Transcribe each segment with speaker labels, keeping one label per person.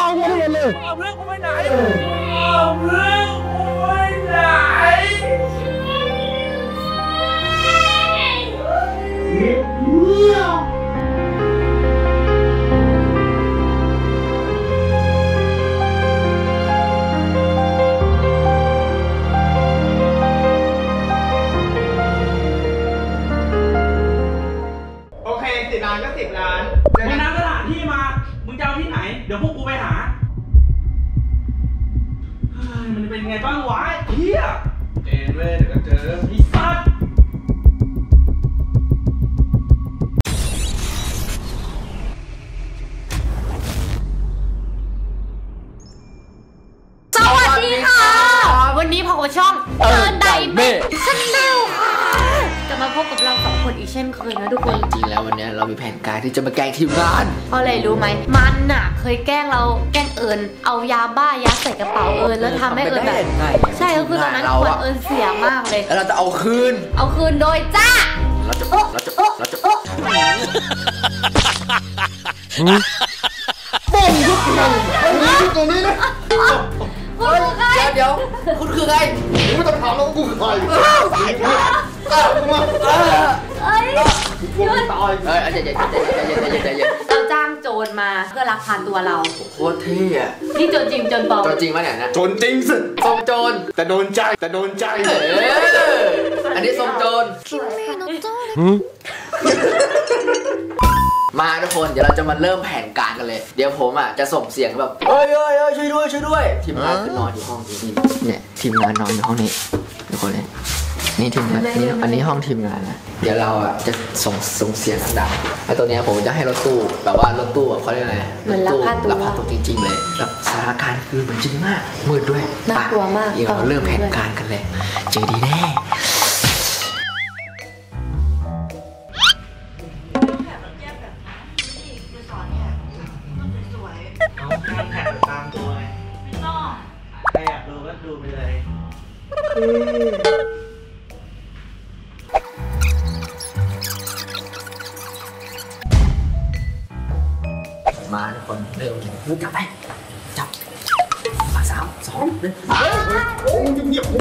Speaker 1: างมาได้เลย
Speaker 2: เอาเรื่องกูไปไหนเอาเรื่องกูไปไหน
Speaker 3: โอเค10 ล้านก็10 ล้าน
Speaker 2: มึงนัดสถานที่มามึงจะเอาที่ไหนเดี๋ยวพวกกูไปหามันเป็นไงบ้างวะเฮีย
Speaker 3: เจนเว้ยเดี๋ยวก็เจอ
Speaker 2: ไอ้สัส
Speaker 4: สวัสดีค่ะวันนี้พบกับช่องเดินไดเม่ชันแนลค่ะจะมาพบกับเรา2 คนอีกเช่นเคยนะทุกคน
Speaker 1: จริงแล้ววันนี้เรามีแผนการที่จะมาแกล้งทีมงาน
Speaker 4: เพราะอะไรรู้ไหมมันน่ะเคยแกล้งเราแกล้งเอิญเอายาบ้ายัดใส่กระเป๋าเอิญแล้วทำให้เอิญแบบใช่ก็คือตอนนั้นขวดเอิญเสียมากเลย
Speaker 1: แล้วเราจะเอาคืน
Speaker 4: โดยจ้า
Speaker 1: เราจะบ่งทุกคนตรงนี้นะเดี๋ยวคุณคือใครกูไม่ต้องถามแล้วว่ากูคือใคร
Speaker 4: ยืนเราจ้างโจรมาเพื่อลักพาตัวเรา
Speaker 1: โคตรเท่อะ
Speaker 4: นี่โจรจริงโจรปลอม
Speaker 1: โจรจริงปะเนี่ยนะ
Speaker 3: โจรจริงสิ
Speaker 1: ทรงโจร
Speaker 3: แต่โดนใจ
Speaker 1: อันนี้ทรงโจรมาทุกคนเดี๋ยวเราจะมาเริ่มแผนการกันเลยเดี๋ยวผมอ่ะจะส่งเสียงแบบเฮ้ยช่วยด้วยทีมงานคือนอนอยู่ห้องนี้เนี่ยทีมงานนอนอยู่ห้องนี้ทุกคนเลยนี่ทีมงานนี่อันนี้ห้องทีมงานนะเดี๋ยวเราอ่ะจะส่งเสียงดังๆแล้วตัวเนี้ยผมจะให้รถตู้แบบว่ารถตู้เขาเรียกอะไร
Speaker 4: เหมือนลักพา
Speaker 1: ตัวจริงๆเลยแบบสถานการณ์คือเหมือนจริงมากมืดด้วย
Speaker 4: น่ากลัวมาก
Speaker 1: เดี๋ยวเราเริ่มแผนการกันเลยเจอดีแน่
Speaker 2: แข่งตามตัวไงไม่ต้องใครอยากดูก็ดูไปเลย
Speaker 1: มาทุกคนเริ่มเลยจับไปจับ3 2 1
Speaker 3: โอ้ยเงียบ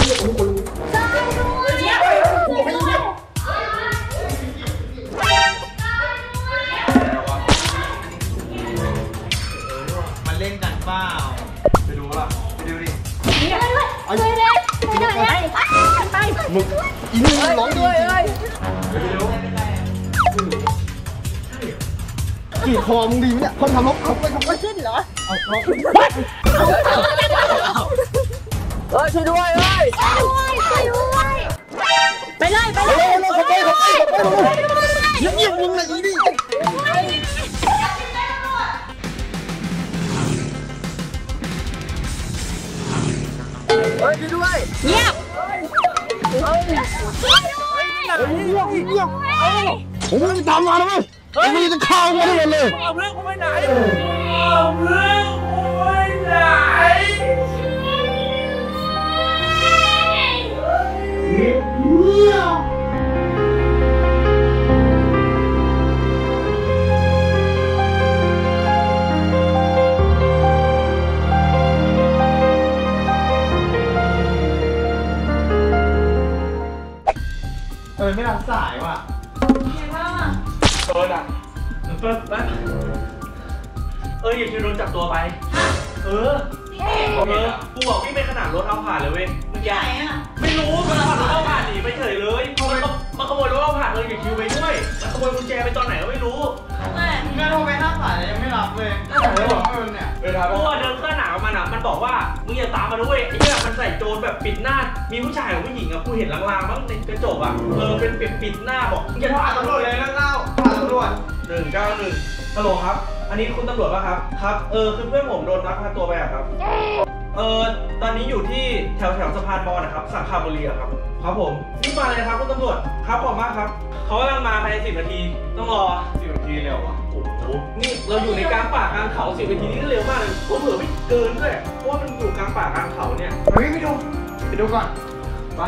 Speaker 3: มันเล่นกันเปล่าไปดูป่ะไปดูดิมึงอีนี่ร้องดีกี่คอมึงดีมั้ยเนี่ยคนทำลบเขาไปขึ้นเหรอ
Speaker 1: ช่วยด้วย
Speaker 4: ไปเลย
Speaker 3: เงียบมึงเลยอีนี่
Speaker 1: ช่วยด้วย
Speaker 4: เงียบ
Speaker 3: ผมไม่ได้ตามมานะมึงมึงจะฆ่ากูได้เลย
Speaker 2: เอาเรื่องกูไปไหนเอาเรื่องกูไปไหนไม่รับสายว่ะ
Speaker 4: ยังไงบ้างอ่ะ
Speaker 2: โดนอ่ะอย่าคิวโดนจับตัวไปกูบอกพี่ไม่ขนาดรถเอาผ่านเลยเว้ยเมื่อกี้ไม่รู้มันขับรถเอาผ่านหนีไปเฉยเลยมันขโมยรถเอาผ่านเลยอย่าคิวไปด้วยมันขโมยกุญแจไปตอนไหนก็ไม่รู้
Speaker 3: แม่โทรไป5 สายยังไม่รับเลยน่าจะบอกว่ามันเนี่ย
Speaker 2: กูเดินข้างหนาวมันบอกว่ามึงอย่าตามมาด้วยไอ้เนี่ยมันใส่โจรแบบปิดหน้ามีผู้ชายกับผู้หญิงอ่ะกูเห็นลางๆมั้งในกระจกอ่ะเป็นปิดหน้าบอก
Speaker 3: อย่าพาตำรวจเลยนะเล่าพาตำรวจ
Speaker 2: 191ฮัลโหลครับอันนี้คุณตำรวจป่ะครับคือเพื่อนผมโดนลักพาตัวไปครับตอนนี้อยู่ที่แถวสะพานบอลนะครับสังขบุรีครับผมรีบมาเลยครับคุณตำรวจครับขอบมากครับเขากำลังมาภายใน10 นาทีต้องรอ
Speaker 3: 10 นาทีเร็วอ่ะ
Speaker 2: โอ้โหนี่เราอยู่ในกลางป่ากลางเขา10 นาทีนี่ก็เร็วมากเลยเผื่อไม่เกินด้วยเพราะว่ามันอยู่กลางป่ากลางเขาเนี่ย
Speaker 3: ไปดูก่อนไป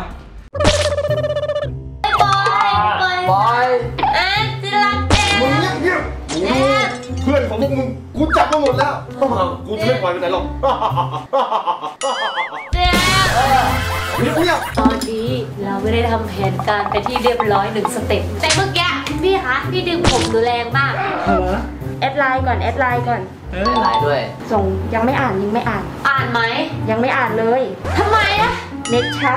Speaker 4: บอยจิรักเอง
Speaker 3: มึงเงียบเพื่อนของพวกมึงกูจับมาหมดแล้วกูจะไม่ปล่อยไปไหนหรอก
Speaker 4: เจ๊
Speaker 3: เนี่ย
Speaker 4: ตอนนี้เราไม่ได้ทำแผนการไปที่เรียบร้อย1 สเต็ปแต่เมื่อกี้พี่คะพี่ดึงผมดูแรงมาก
Speaker 5: แอดไลน์ก่อนแอดไลน์ก่อน
Speaker 1: หลายด้วย
Speaker 5: ส่งยังไม่อ่านยังไม่อ่าน
Speaker 4: อ่านไหม
Speaker 5: ยังไม่อ่านเลย
Speaker 4: ทำไมอะ
Speaker 5: เน็ตช้า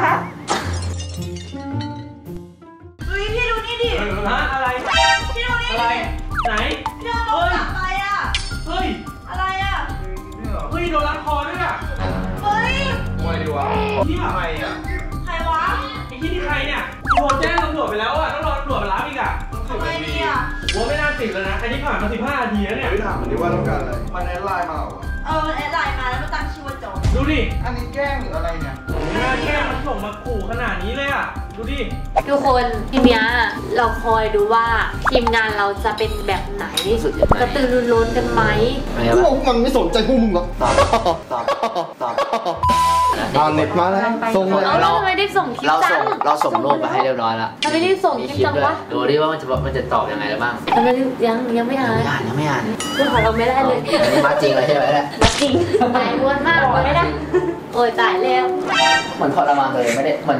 Speaker 6: เฮ้ยพี่ดูนี่ดิ
Speaker 2: ฮะอะไร
Speaker 6: พี่ดูนี่
Speaker 2: อะไร ไหน
Speaker 6: พี่โดนอะไรอ่ะ
Speaker 2: เฮ้ย
Speaker 6: อะไรอ่ะ
Speaker 2: เฮ้ยโดนรัดคอด้วยอ่ะ
Speaker 6: เฮ้ย
Speaker 3: ทำไมดีวะ
Speaker 2: ที่
Speaker 3: ทำไมอ่ะ
Speaker 6: ใครวะ
Speaker 2: ไอ้ที่นี่ใครเนี่ยโทรแจ้งตำรวจไปแล้วอ่ะต้องรอตำรวจมารับอีกอ่ะ
Speaker 6: ทำไมดีอ่ะ
Speaker 2: ว่าไม่น่าติดแล้วนะอันนี้ผ่านมา15 นาทีแล้วเนี่ย
Speaker 3: ไม่ถามมันดิว่าต้องการอะไรมันแอดไลน์มาเหรอ
Speaker 6: มันแอดไลน์มาแล้วมันตั้งชื่อว่าโจร
Speaker 2: ดูดิ
Speaker 3: อันนี้แกล้งหรืออะไรเนี่ย
Speaker 2: ไม่น่าแค่มันส่งมาขู่ขนาดนี้เลยอ่ะดูดิ
Speaker 4: ทุกคนทีเนี้ยเราคอยดูว่าทีมงานเราจะเป็นแบบไหน
Speaker 1: สุดยังไง
Speaker 4: กระตือรือร้นกันไหม
Speaker 1: อะไร
Speaker 3: พว
Speaker 1: วะ
Speaker 3: กมันไม่สนใจพวกมึงหรอก
Speaker 1: ตอบ
Speaker 3: เน็ตมาแล้วส่งเลย
Speaker 4: เราทำไมได้ส่งคลิป
Speaker 1: เรา
Speaker 4: จั
Speaker 1: ส่
Speaker 4: ง
Speaker 1: งเราส่งรูปไปให้เรียบร้อยแล้ว
Speaker 4: ทำไมได้ส่ง
Speaker 1: มี
Speaker 4: คลิป
Speaker 1: คลิป
Speaker 4: จัง
Speaker 1: ด้วย
Speaker 4: วะ
Speaker 1: ดูดิว่ามันจะตอบยังไงแล้วบ้าง
Speaker 4: ทำไมยังไม่อ่าน
Speaker 1: ยังไม่อ่าน
Speaker 4: เรื่องของเราไม่ได้เลย
Speaker 1: อันนี้มาจริงเลยใช่ไหมเนี่ย
Speaker 4: จริงตายม้วนมากไม่ได้โอ้ยตายแล้ว
Speaker 1: เหมือนทรมานเลยไม่ได้เหมือน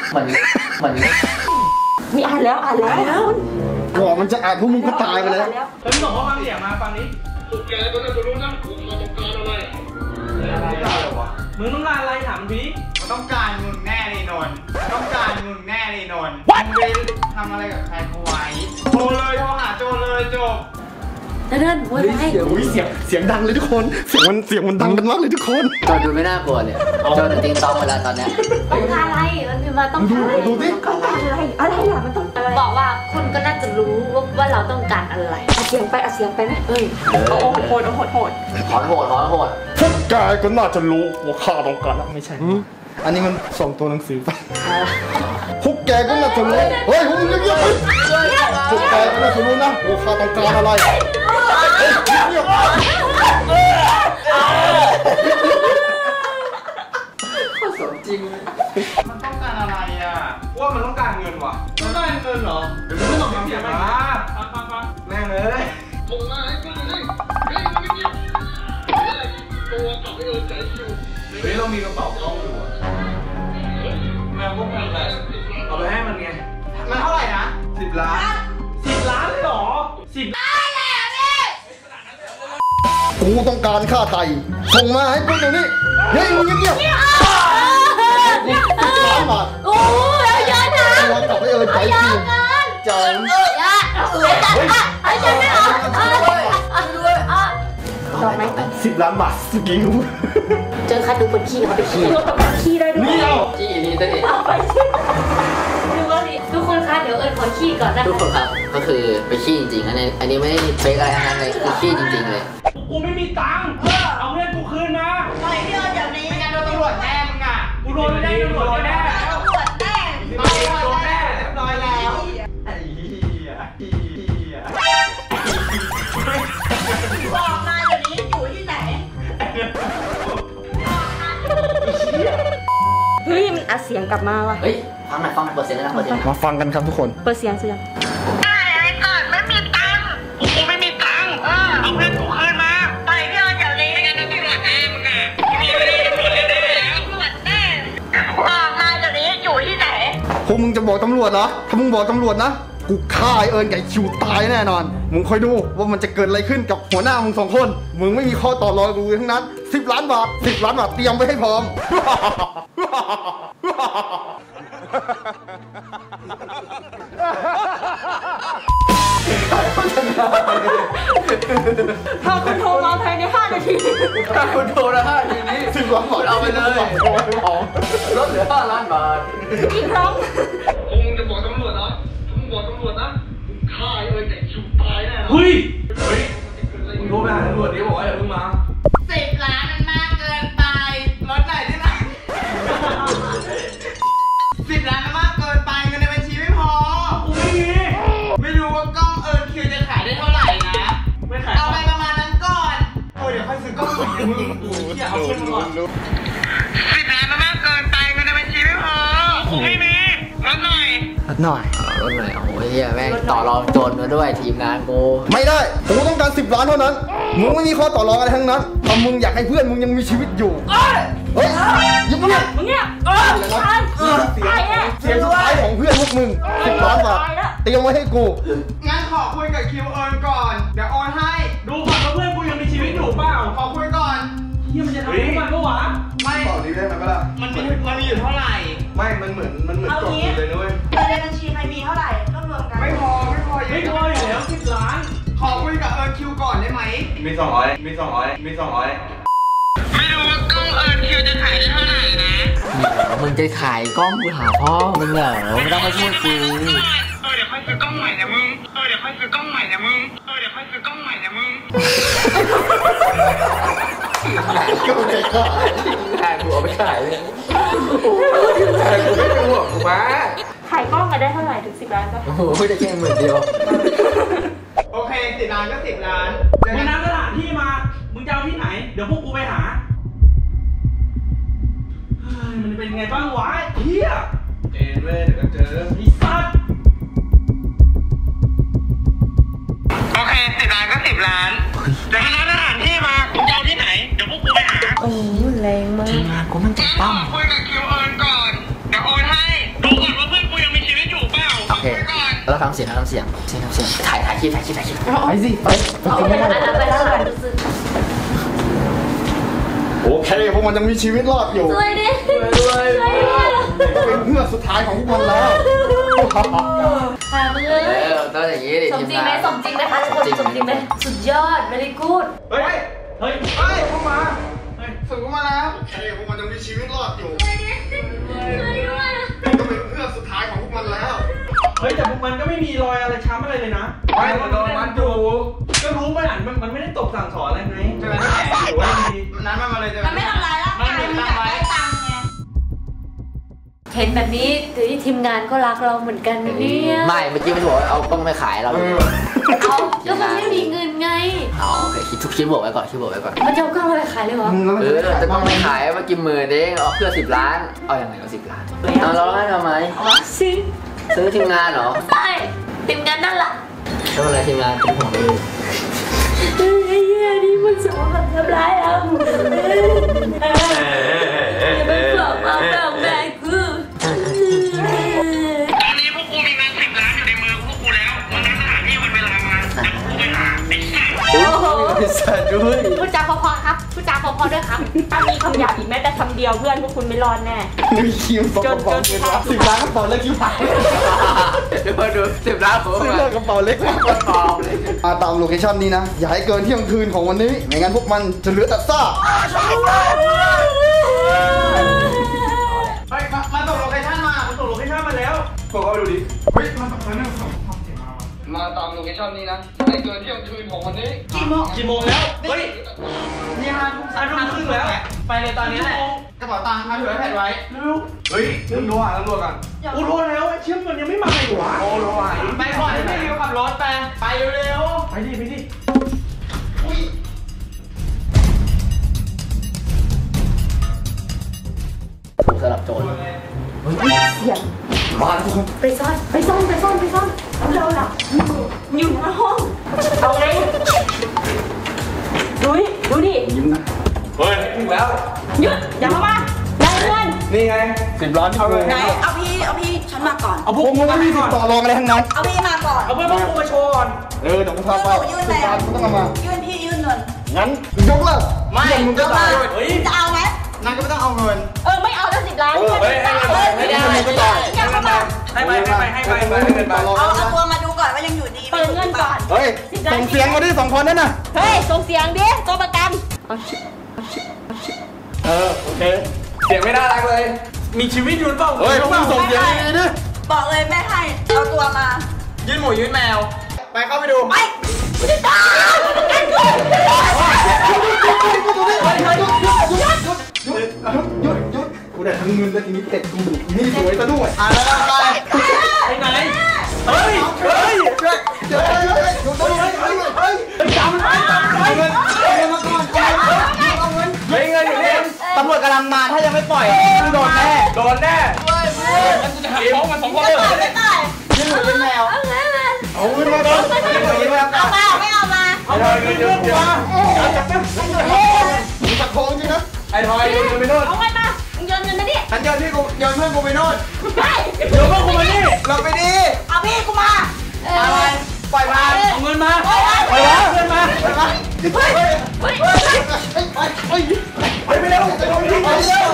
Speaker 5: มีอ่านแล้วอ่านแล้ว
Speaker 3: บอกมันจะอ่านพวกมึงก็ตายไปแล้ว
Speaker 2: เฮ้ยมึงบอกว่าฟังเสียงมาฟังนี้
Speaker 3: ไม่ได้หรอวะ
Speaker 2: มึงต้องการอะไรถามพี่
Speaker 3: มันต้องการมึงแน่เลยนนท์ต้องการมึงแน่เลยนนท์มึงไปทำอะไรกับใครเขาไว้โทรเลยโทรหาโจเลยจบ
Speaker 4: เดินวนไป
Speaker 3: อุ้ยเสียงดังเลยทุกคน เสียงมันดังกันมากเลยทุกคน
Speaker 1: จอดูไม่น่ากลัวเลยจอติงตองเวลาตอนเนี้ย
Speaker 4: ต้องการอะไรมันพิมพ์มาต้องการอะไร
Speaker 3: ดูดิ
Speaker 5: อะไรอะไรอ่ะมันต้องอะไร
Speaker 4: บอกว่าคุณก็น่าจะรู้ว่าเราต้องการอะไร
Speaker 5: เอาเสียงไปเอาเสียงไปไหม
Speaker 4: เอ้ย
Speaker 5: โอ้โหโหด
Speaker 1: ถอนโหด
Speaker 3: พวกแกก็น่าจะรู้ว่าข้าต้องการไม่ใช่อันนี้มันส่งตัวหนังสือไปพวกแกก็น่าจะรู้เฮ้ยพวกมึงเงียบๆไปพวกแกก็น่าจะรู้นะว่าข้าต้องการอะไรเงียบ
Speaker 1: จริง
Speaker 3: มันต้องการอะไรอ่ะว่ามันต้องการเงินว่ะ
Speaker 2: ต้องการเงินเหรอ
Speaker 3: เดี๋ยวมึงต้องทำเสียงมา
Speaker 2: ฟัง
Speaker 3: แม่งเลย เฮ้ยเรามีกระเป๋ากล้องอยู่อ่ะ
Speaker 2: แม่พวกมันเลยเอาไปให้มันไง
Speaker 3: มันเท่าไหร่นะ10 ล้าน
Speaker 2: 10 ล้านเลยเหรอ10 ล้าน
Speaker 3: กูต้องการค่าไทยส่งมาให้กูเดี๋ยวนี้เฮ้ยมึงเงียบๆ10 ล้านบาท
Speaker 4: โอ้ยเยอะนะ
Speaker 3: ตัวกลับไปใจจริงจัง
Speaker 4: เยอะไอ้จันไม่ออก
Speaker 5: ตอบไหม
Speaker 3: 10 ล้านบาทสกิล
Speaker 4: เจอใครดูคนขี้เขาไปขี้
Speaker 5: ขี้ได้ด้วย
Speaker 3: นี่เอา
Speaker 1: จี้นี่ตัวนี้
Speaker 4: ดูว่าดิทุกคนคะเดี๋ยวเอิญขอขี้ก่อนนะ
Speaker 1: ทุกคนครับก็คือไปขี้จริงๆอันนี้ไม่ได้เฟกอะไรทั้งนั้นเลยคือขี้จริงๆเลย
Speaker 2: กูไม่มีตังค์เอาเงินกูคืนมา
Speaker 6: ปล่อยพี่โดนเดี๋ยวนี้
Speaker 3: ไม่งั้นโดนตำรวจแน่มึงอ่ะ
Speaker 2: กูโดนไม่ได้ตำรวจแน่
Speaker 6: ตำรวจแน่
Speaker 3: โดนแน่เรียบร้อยแล้วไอ้เหี้ย
Speaker 6: บอกมาเดี๋ยวนี้อยู่ที่ไหน
Speaker 5: เฮ้ยมันอัดเสียงกลับมาว่ะ
Speaker 1: เฮ้ยฟังเปิดเสียงนะเปิดเสียง
Speaker 3: มาฟังกันครับทุกคน
Speaker 5: เปิดเสียง
Speaker 6: อะไรก่อนไม่มีตังค์กูไม่มีตังค์เอาเงินกูคืนมาปล่อยพี่โดนเดี๋ยวนี้ไม่งั้นตำรวจแน่มึงอ่ะตำรวจแน่บอกมาเดี๋ยวนี้อยู่ที่ไหน
Speaker 3: พวกมึงจะบอกตำรวจเหรอ ถ้ามึงบอกตำรวจนะ กูฆ่าไอ้เอิญกับไอ้คิวตายแน่นอน มึงคอยดูว่ามันจะเกิดอะไรขึ้นกับหัวหน้ามึง2 คน มึงไม่มีข้อต่อรองกูทั้งนั้น10 ล้านบาท10 ล้านบาทเตรียมไว้ให้พร้อม
Speaker 5: ถ้าคุณโทรมาภายใน5 นาที
Speaker 1: ถ้าคุณโทรนะทีนี้
Speaker 3: 10 ล้านบาท
Speaker 1: เอาไปเลยลดเหลือ5 ล้านบาท
Speaker 5: อีกครั้ง
Speaker 2: เฮ้ยมึงโทรไปหาตำรวจดิบอกว่าอย่าเพิ่งมา
Speaker 6: 10 ล้านมันมากเกินไปลดหน่อยได้ไหม
Speaker 3: 10 ล้านมันมากเกินไปเงินในบัญชีไม่พอ
Speaker 2: กูไม่มี
Speaker 3: ไม่รู้ว่ากล้องเอิญคิวจะขายได้เท่าไหร่นะ
Speaker 2: ไม่ขาย
Speaker 3: เอาไปประมาณนั้นก่อนเดี๋ยวค่อยซื้อกล้องใหม่
Speaker 2: มึงอย่าเอาขึ้นมาก่อน
Speaker 3: 10 ล้านมันมากเกินไปเงินในบัญชีไม่พอกูไม่มีลดหน่อย
Speaker 1: ลดหน่อยโอ้ยเฮียแม่งต่อรองโจรมาด้วยทีมงานกู
Speaker 3: ไม่ได้กูต้องการ10 ล้านเท่านั้นมึงไม่มีข้อต่อรองอะไรทั้งนั้นถ้ามึงอยากให้เพื่อนมึงยังมีชีวิตอยู่เฮ้ยยังเงียบ
Speaker 5: มึงเนี่ยตายแน่
Speaker 3: เสียงสุดท้ายของเพื่อนพวกมึง10 ล้านบาทเตรียมไว้ให้กู
Speaker 7: งั้นขอคุยกับคิวเอิญก่อน เดี๋ยวโอนให้
Speaker 2: ดูก่อนว่าเพื่อนกูยังมีชีวิตอยู่เปล่า
Speaker 7: ขอคุยก่อน
Speaker 2: เฮียมันจะทำให้มันปะวะ
Speaker 7: ไม่
Speaker 3: ต่อนี้ได้ไหมล่ะ
Speaker 7: มันมีอยู่เท่าไหร่
Speaker 3: ไม่มันเหมือนกล่องเลยนะเว้ย
Speaker 6: เงินในบัญชีใครมีเท่าไหร่ก็รวมกัน
Speaker 7: ไม่พอเย
Speaker 2: ไม่
Speaker 7: อะ
Speaker 2: พออยู่แล้ว10 ล้าน
Speaker 7: ขอคุยกับเอิญคิวก่อนได้ไหม
Speaker 6: ไม่รู้ว่ากล้องเอิญคิวจะขายได้เท่าไหร่นะ
Speaker 1: มึงจะขายกล้องกูหาพ่อมึงเหรอไม่ต้องมาช่วยกู
Speaker 6: เดี๋ยวค่อยซื้อกล้องใหม่นะมึง เดี๋ยวค่อยซื้อกล้องใหม่นะมึง
Speaker 1: ก็ไม่ขายขายกูเอาไปขายเลยขายกูไม่เป็นห่วงกูมา
Speaker 5: ถ่ายกล้องกันได้เท่าไหร่ถึง10 ล้านป่ะ
Speaker 1: โอ้โหจะแค่10,000เดียว
Speaker 7: โอเค10 ล้านก็10 ล้าน
Speaker 2: มึงนัดสถานที่มา มึงจะเอาที่ไหน เดี๋ยวพวกกูไปหาเฮ้ยมันเป็นไงบ้างวะเฮีย
Speaker 3: เอ็นเว้ยเดี๋ยวก็เจอ
Speaker 2: ไอ้สัส
Speaker 6: โอเค10 ล้านก็10 ล้าน เดี๋ยวคณะทหารที่มาคุณจะเอาที่ไหน เดี๋ยวพวกกูไปหา
Speaker 4: โอ้แรงมาก
Speaker 1: ทีมงานกูมันจับต้อง
Speaker 6: คุยกับคิวเอิญก่อน เดี๋ยวโอนให้ ดูก่อนว่าเพื่อนกูยังมีชีวิตอยู่เปล่า
Speaker 1: โอเค
Speaker 6: คุยก่อน
Speaker 1: เราทำเสียงถ่ายคลิปไปสิไป
Speaker 4: เอาไปทางนั้นไปทางนั้นรู้สึก
Speaker 3: โอเคพวกมันยังมีชีวิตรอดอยู่
Speaker 4: ช่วยดิ
Speaker 1: ด้วย
Speaker 3: เป็นเพื่อนสุดท้ายของพวกมันแล้ว
Speaker 4: หามึงเลย
Speaker 1: ต้องอย่างนี้ดิ
Speaker 4: สมจริงไหมสมจริงไหมคะทุกคนสมจริงไหมสุดยอด very good
Speaker 7: เฮ้ย
Speaker 2: เฮ้ย
Speaker 7: เฮ้ยพวกมาฝึกพวกมาแล้ว
Speaker 3: โอเคพวกมันยังมีชีวิตรอดอยู่
Speaker 4: ช่วยด้วย
Speaker 3: ก็เป็นเพื่อนสุดท้ายของพวกมันแล้ว
Speaker 2: เฮ้ยแต่พวกมันก็ไม่มีรอยอะไรช้ำอะไรเลยนะ
Speaker 7: ไม่มันโดนมัดอยู่
Speaker 2: ก็รู้ป่ะมันไม่ได้ตกสั่งสอนอะไรไง
Speaker 7: เจอกันที่ไหน
Speaker 2: หรือว่าดี
Speaker 7: นั้นมาเลยเจอ
Speaker 6: มันไม่ทำร้ายร่างกายมันอยากได้ตังค์ไง
Speaker 4: เห็นแบบนี้ทีมงานก็รักเราเหมือนกันนะเนี่ย
Speaker 1: ไม่เมื่อกี้มันบอกว่าเอากล้องไปขายเรา
Speaker 4: เอาก็มันไม่มีเงินไง
Speaker 1: เอาโอเคคิดบวกไว้ก่อน
Speaker 4: มันจะเอากล้องไปขายเลยเหรอ
Speaker 1: จะต้องไปขายเมื่อกี้10,000เองเอาเพื่อ10 ล้านเอาอย่างไรเอา10 ล้านเอาเราให้ทำไม
Speaker 4: สิ
Speaker 1: ซื้อทีมงานเหรอ
Speaker 4: ใช่ทีมงานนั่นล่ะ
Speaker 1: แล้วอะไรทีมงานเป็นห่วงเอง
Speaker 4: ไอ้เหี้ยนี่มันสมกับทำร้ายเราอย่าไปบอกเอาแบบแม่กู
Speaker 6: ตอนนี้พวกกูมีเงิน10 ล้านอยู่ในมือพวกกูแล้ววันนั้นสถานที่วันเวลามาเดี๋ยวพวกกูไปหาไอ้สัส
Speaker 4: โอ้โห
Speaker 1: สัตว์ด้วย
Speaker 4: พูดจาพอๆครับพูดจาพอๆด้วยครับ
Speaker 5: ถ้ามีคำหยาบอีกแม้แต่คำเดียวเพื่อนพวกคุณไม่รอดแน่
Speaker 3: มีคิวกระเป๋าเงินละ10 ล้านกระเป๋าเล็กคิวหาย
Speaker 1: เดี๋ยวมาดู10 ล้านผม
Speaker 3: ซื้อเลิกกระเป๋าเล็กมาก
Speaker 1: ตอบเลย
Speaker 3: ตามโลเคชั่นนี้นะ อย่าให้เกินเที่ยงคืนของวันนี้ ไม่งั้นพวกมันจะเหลือแต่ซาก
Speaker 7: เฮ้ยมาส่งโลเคชั่นมา
Speaker 2: มันส่งโลเคชั่นมาแล้ว
Speaker 7: กดเข้าไปดูดิ เฮ้ยมันส่งความเสียมามาตามโลเคชั่นนี้นะไม่เกินเที่ยงคืนของวันนี้
Speaker 2: กี่โมงแล้ว เฮ้ย
Speaker 7: นี่5 ทุ่ม
Speaker 2: 5 ทุ่มครึ่งแล้ว
Speaker 7: ไปเลยตอนนี้แหละ กระเป๋าตังค์มาถือไว้แผ่นไว้
Speaker 2: เร็ว
Speaker 7: เฮ้ยมึงโทรหาตำรวจก่อน
Speaker 2: กูโทรแล้วไอ้เชื่อมมันยังไม่มาอีกวะ
Speaker 7: โอ้โหไปก่อนให้พี่ริวขับรถไปเร็ว
Speaker 2: ไปดิ
Speaker 1: ถูกสลับโจร
Speaker 3: มาทุกคน
Speaker 4: ไปซ่อนเอาเราล่ะ
Speaker 5: อยู่หน้าห้อง เอาไงดูดิ
Speaker 3: ยิ้มนะ
Speaker 7: เฮ้ยถึงแล้ว
Speaker 5: หยุดอย่าเข้ามาได้เงิน
Speaker 7: นี่ไง
Speaker 3: 10 ล้านที่กู
Speaker 6: ไหนเอาพี่ฉันมาก่อน
Speaker 2: เอาพ
Speaker 3: พ
Speaker 2: ว
Speaker 3: ว
Speaker 2: ก
Speaker 3: กมึงไม่มีสิทธิ์ต่อรองอะไรทั้งนั้น
Speaker 6: เอาพี่มาก่อน
Speaker 2: เอาเพื่อนพวกกูมาโชว์ก่อน
Speaker 3: เดี๋ยวกูพาไป10 ล้านกูต้องเอามา
Speaker 6: ยื่นพี่ยื่นเงิน
Speaker 3: งั้นยกเลิก
Speaker 7: ไม่
Speaker 3: มึงก็
Speaker 6: เอา
Speaker 3: ตา
Speaker 6: มา
Speaker 3: ย
Speaker 6: จะเอาไหม
Speaker 7: นั่นก็ไม่ต้องเอาเงิน
Speaker 5: ไม่เอาแล้ว10 ล้าน
Speaker 7: เฮ้ยให้เงิน
Speaker 3: มึงก็ตาย
Speaker 6: อย่าเข้ามา
Speaker 2: ให้ไป
Speaker 3: ต่อรอง
Speaker 6: เอาตัวมาดูก่อนว่ายังอยู่ดี
Speaker 5: เปิดเงินก่อน
Speaker 3: เฮ้ยส่งเสียงมาดิ2 คนนั่นน่ะ
Speaker 5: เฮ้ยส่งเสียงดิตัวประกัน
Speaker 7: โอเค เสียงไม่น่ารักเลย
Speaker 2: มีชีวิตอยู่หรือเปล่า
Speaker 3: เฮ้ยพวกมึงส่งเสียงดีๆดิ
Speaker 6: บอกเลยแม่ให้เอาตัวมา
Speaker 7: ยื่นหมูยื่นแมว ไปเข้าไปดู
Speaker 6: ไป
Speaker 3: หยุดกูได้ทั้งเงินและทีนี้เตะกูนี่สวยซะด้วย
Speaker 7: แล้วไป
Speaker 2: ไอ้ไหนเฮ้ย
Speaker 3: เฮ้ยหยุด
Speaker 2: จ
Speaker 3: จำ
Speaker 2: ำ
Speaker 7: เงินมาก่อนเอาเงินเฮ้ยเงินอยู่นี่ตำรวจกำลังมาถ้ายังไม่ปล่อยโดนแน่ โดนแน่งั้นกูจะหักฟ้องมัน2 คนเลย
Speaker 6: ไม่ตาย
Speaker 7: ยื่นหมูยื่น
Speaker 1: โน่น
Speaker 2: เดี๋ยวพวกคุณมานี่
Speaker 1: เราไปดิ
Speaker 5: เอาพี่กูมา
Speaker 1: อะไรปล่อยมา
Speaker 2: เอาเงินมาไปวะเงินมา
Speaker 3: ไปไม่เร็วไปเร็วไปเร็ว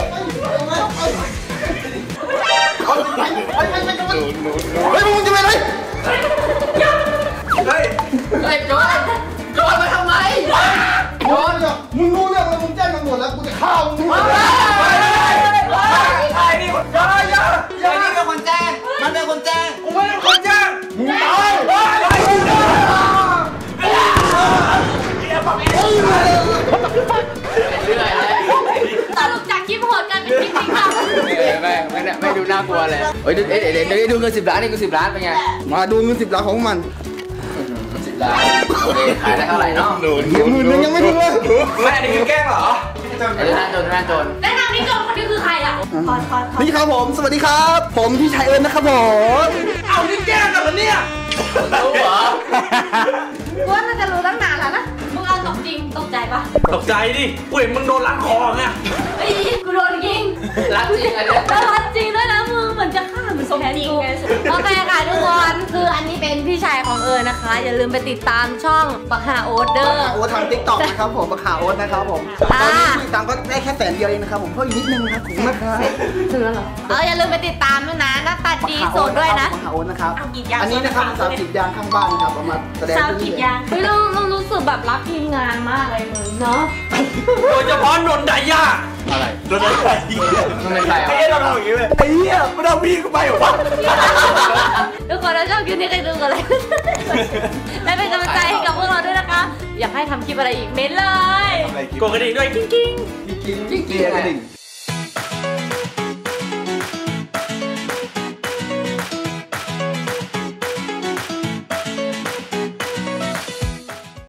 Speaker 3: เฮ้ยมึงจะไปไหน
Speaker 1: เฮ้ยโจรมาทำไม
Speaker 3: โอ้ยมึงรู้เรื่องแล้วมึงแจ้งตำรวจแล้วกูจะฆ่ามึง
Speaker 2: ไอ้นี่คนอย่า
Speaker 1: นี่เป็นคนแจ้งมันเป็นคนแจ้ง
Speaker 2: กูไม่ได้คนจ้าง
Speaker 3: มึงตาย
Speaker 1: เรื่อยเลย
Speaker 4: สรุปจากคลิปโหดกันเป็นคลิปจริงจัง
Speaker 1: ไม่ดูน่ากลัวเลยเฮ้ยเดี๋ยวดูเงิน10 ล้านนี่กู10 ล้านเป็นไง
Speaker 3: มาดูเงิน10 ล้านของมัน
Speaker 1: 10 ล้านโอเคขายได้เท่าไหร่เนาะ
Speaker 3: 10,000ยังไม่ถึงเลย
Speaker 2: แม่นี่คือแกล้งเหรอ
Speaker 1: ไอ้หน้าจน
Speaker 4: แนะนำนี่โจรคนนี้คือใครอ่ะ
Speaker 3: นี่ครับผมสวัสดีครับ ผมพี่ชายเอิญนะครับผม
Speaker 2: เอานี่แกล้งกันเหรอเนี่ย
Speaker 1: รู้เหรอ
Speaker 4: กูว่าน่าจะรู้ตั้งนานแล้วนะ มึงเอาตกจริงตกใจปะ
Speaker 2: ตกใจดิกูเห็นมึงโดนรัดคอไง
Speaker 4: เฮ้ยกูโดนยิง
Speaker 1: รักจริงอันเนี้ย
Speaker 4: แล้วรักจริงด้วยนะมึงเหมือนจะฆ่าเหมือนสมจริงโอเคค่ะทุกคนคืออันนี้เป็นพี่ชายของเอิญนะคะ อย่าลืมไปติดตามช่องปักหาโอ๊ตเดอร์
Speaker 3: โอ๊ตทางติ๊กต็อกนะครับผมบักขาโอ๊ตนะครับผมตอนนี้ผู้ติดตามก็ได้แค่100,000เดียวเองนะครับผมเพิ่มอีกนิดนึงนะครับผมนะครับ
Speaker 4: ถึงแล้วเหรออย่าลืมไปติดตามด้วยนะหน้าตาดีโสดด้วยนะ
Speaker 3: บักขาโอ๊ตนะครับ
Speaker 5: เอากีดยาง
Speaker 3: อันนี้นะครับ30ยางข้างบ้านนะครับเอามาแสดง
Speaker 5: สาวกีดยาง
Speaker 4: เฮ้ยเรารู้สึกแบบรักทีมงานมากเลยมึงเนาะ
Speaker 2: โดยเฉพาะนนท์ไดย่า
Speaker 1: อะไร
Speaker 2: นนท์ไดย่า
Speaker 1: มันเป็นใคร
Speaker 2: ไอ้
Speaker 1: อ่ะ
Speaker 2: เหี้ยเราทำอย่างนี้เลยไอ้เหี้ยมันเอาพี่กูไปเหรอวะ
Speaker 4: ทุกคนถ้าชอบคลิปนี้ใครดูกันเลยและเป็นกำลังใจให้กับพวกเราด้วยนะคะ อยากให้ทำคลิปอะไรอีกเม้นเลย
Speaker 2: กดกระดิ่งด้วยกิ้งกิ้ง
Speaker 3: จริงๆเกลียดกระดิ่ง